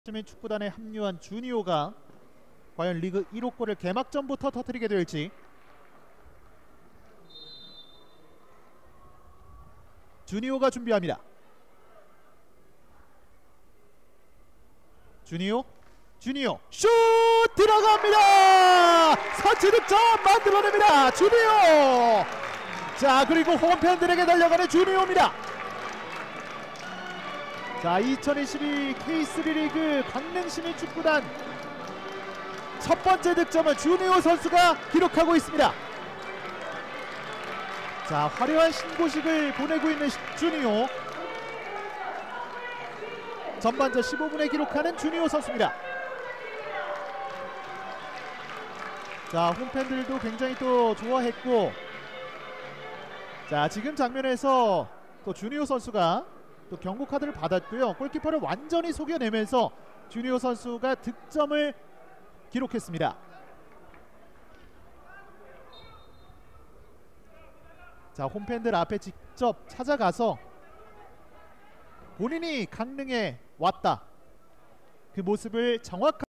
시민 축구단에 합류한 주니오가 과연 리그 1호 골을 개막전부터 터뜨리게 될지. 주니오가 준비합니다. 주니오 슛 들어갑니다. 선취 득점 만들어냅니다. 주니오. 자, 그리고 홈팬들에게 달려가는 주니오입니다. 자, 2022 K3 리그 강릉시민축구단 첫 번째 득점을 주니오 선수가 기록하고 있습니다. 자, 화려한 신고식을 보내고 있는 주니오. 전반전 15분에 기록하는 주니오 선수입니다. 자, 홈팬들도 굉장히 또 좋아했고, 자, 지금 장면에서 또 주니오 선수가 또 경고 카드를 받았고요. 골키퍼를 완전히 속여내면서 주니오 선수가 득점을 기록했습니다. 자, 홈팬들 앞에 직접 찾아가서 본인이 강릉에 왔다, 그 모습을 정확하게